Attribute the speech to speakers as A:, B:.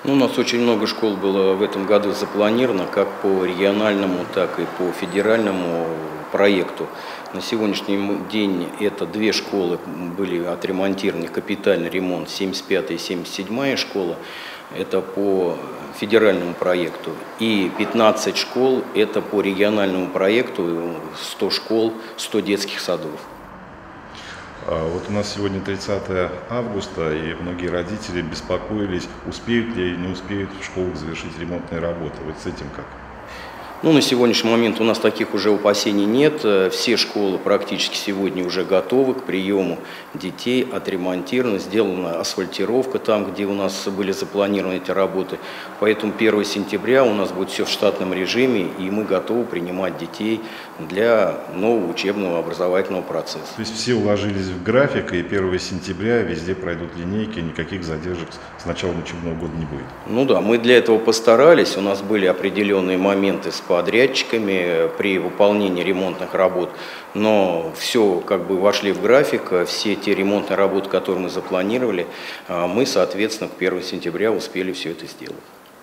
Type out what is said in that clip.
A: Ну, у нас очень много школ было в этом году запланировано, как по региональному, так и по федеральному проекту. На сегодняшний день это две школы были отремонтированы, капитальный ремонт, 75-я и 77-я школа, это по федеральному проекту. И 15 школ это по региональному проекту, 100 школ, 100 детских садов.
B: Вот у нас сегодня 30 августа, и многие родители беспокоились, успеют ли или не успеют в школах завершить ремонтные работы. Вот с этим как?
A: Ну, на сегодняшний момент у нас таких уже опасений нет. Все школы практически сегодня уже готовы к приему детей, отремонтированы, сделана асфальтировка там, где у нас были запланированы эти работы. Поэтому 1 сентября у нас будет все в штатном режиме, и мы готовы принимать детей для нового учебного образовательного процесса.
B: То есть все уложились в график, и 1 сентября везде пройдут линейки, никаких задержек с началом учебного года не будет?
A: Ну да, мы для этого постарались. У нас были определенные моменты с подрядчиками при выполнении ремонтных работ, но все как бы вошли в график, все те ремонтные работы, которые мы запланировали, мы, соответственно, к 1 сентября успели все это сделать.